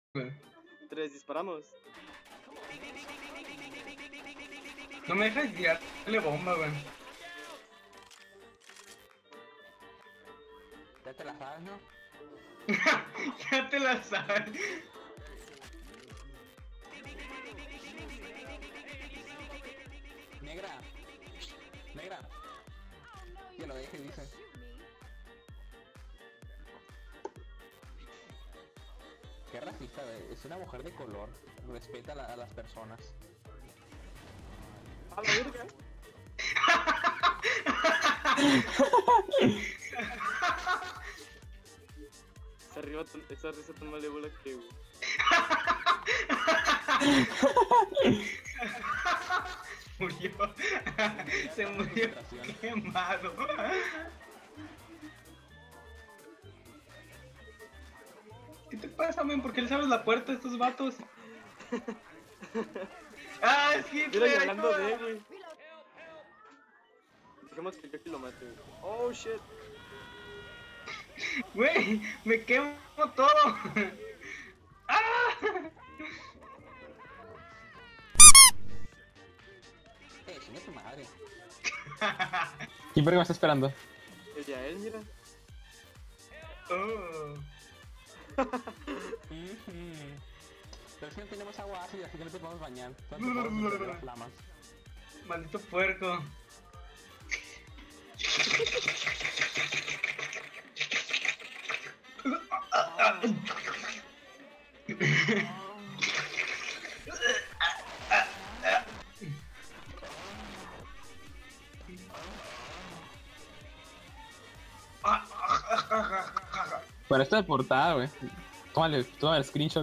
3 disparamos. No me dejas tirarle bomba, güey. Ya te la sabes, ¿no? Ya te la sabes. Negra. Negra. Ya lo dije, dice. Qué racista, güey. Es una mujer de color. Respeta a las personas. A la verga. Esa risa tan malévola que... Murió. Se murió quemado. ¿Qué te pasa, men? ¿Por qué les abres la puerta a estos vatos? ¡Ah, es Hitler! Mira, hablando de, güey. Dejemos que Jackie lo mate, güey. Oh, shit. Güey, me quemo todo. ¡Ah! Chinga tu madre. ¿Quién por qué me está esperando? El de a él, mira. Oh. Pero si no tenemos agua ácida, así que no te podemos bañar. ¿Dónde podemos meter las flamas? Maldito puerco. Pero esto de portada, güey. Toma el screenshot.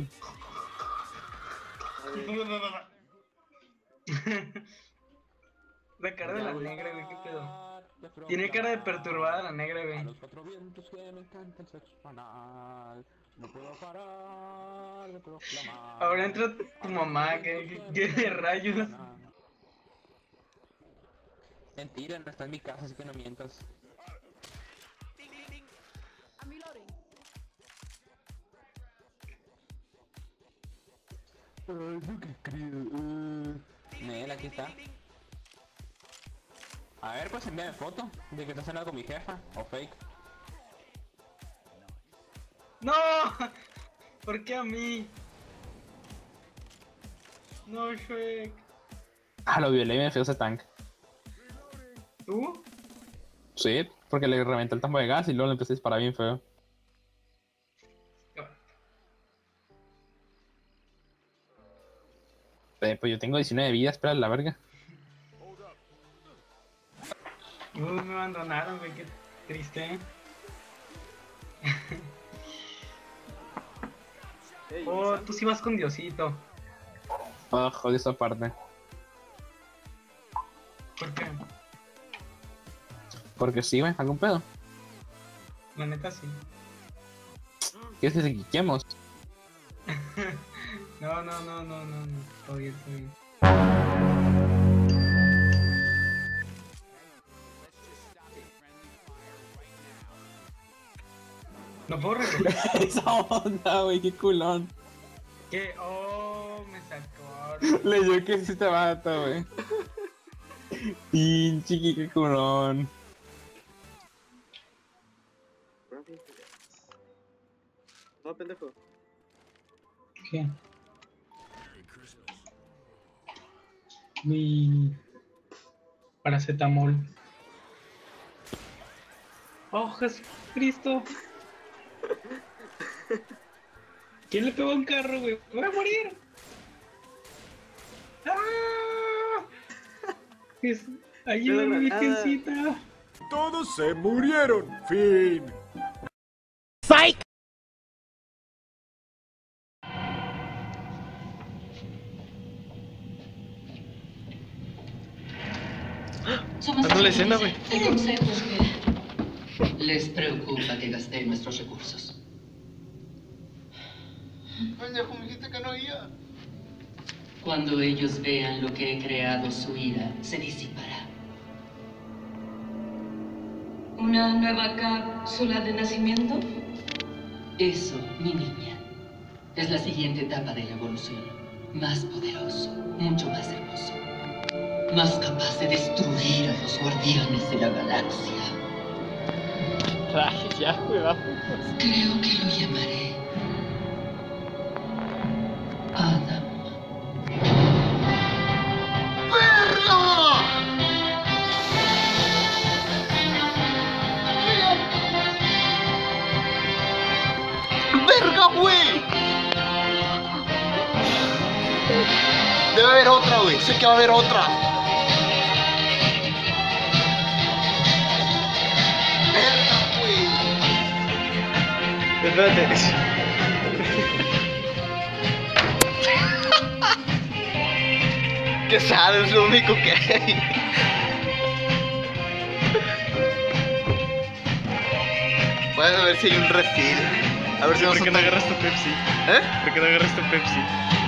La cara de la negra, güey, qué pedo. Tiene cara de perturbada la negra, A güey. los cuatro vientos que me encanta el sexo anal. No puedo parar de proclamar. Ahora entra tu mamá, que de rayos. Mentira, no está en mi casa, así que no mientas. Ay, no que creo. Nel, aquí está. A ver, pues envíame foto de que estás hablando con mi jefa, o fake. ¡No! ¿Por qué a mí? No, Shrek. Ah, lo violé y me fui a ese tank. ¿Tú? Sí, porque le reventé el tambo de gas y luego le empecé a disparar bien feo. Pues yo tengo 19 vidas, espera la verga. Me abandonaron, güey, qué triste. Hey, Oh, tú sí vas con Diosito. Oh, joder esa parte. ¿Por qué? Porque sí, güey, algún pedo. La neta sí. ¿Quieres que se quiquemos? No. Todo bien, todo bien. No puedo recoger. Esa onda, güey, qué culón. ¿Qué? Oh, me sacó. Leyó que sí te mata, güey. Pinche, qué culón. No, pendejo. ¿Qué? Mi paracetamol. Oh, Jesucristo. ¿Quién le pegó a un carro, güey? ¡Voy a morir! ¡Ah! Ayúdame, virgencita. Todos se murieron. Fin. Dando la escena, güey. El consejo es que les preocupa que gasté nuestros recursos. Pendejo, me dijiste que no iba. Cuando ellos vean lo que he creado, su ira se disipará. ¿Una nueva cápsula de nacimiento? Eso, mi niña, Es la siguiente etapa de la evolución. Más poderoso, mucho más hermoso. Más capaz de destruir a los guardianes de la galaxia. Traje, ya, cuidado. Creo que lo llamaré Adam. ¡Verga, güey! Debe haber otra, güey. Sé que va a haber otra. ¡Verga, güey! Espérate. Que sabes, lo único que hay. Bueno, a ver si hay un refil. A ver si no ¿Por son qué no tan... agarras tu Pepsi? ¿Eh? ¿Por qué no agarras tu Pepsi?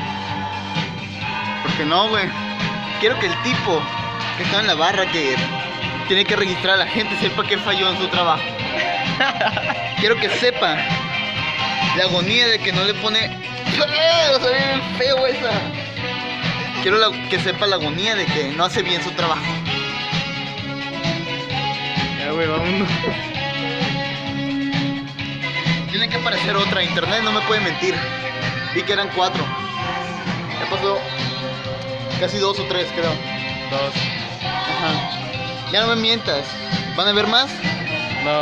¿Por qué no, güey? Quiero que el tipo que está en la barra que tiene que registrar a la gente sepa que falló en su trabajo. Quiero que sepa la agonía de que no le pone... ¡Ah! Se ve bien feo esa. Quiero que sepa la agonía de que no hace bien su trabajo. Ya, güey, vámonos. Tiene que aparecer otra, internet no me puede mentir. Vi que eran 4. Ya pasó casi 2 o 3, creo. 2. Ajá. Ya no me mientas. ¿Van a ver más? No.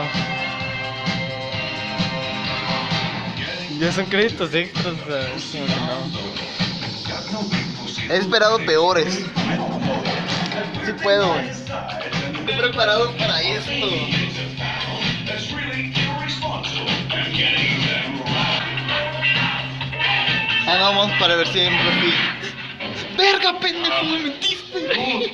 Ya son créditos extras, o sea, es como que no. He esperado peores. Sí puedo, güey. Estoy preparado para esto. Ah, no, vamos para ver si hay un refil. ¡Verga, pendejo! ¡Me mentiste!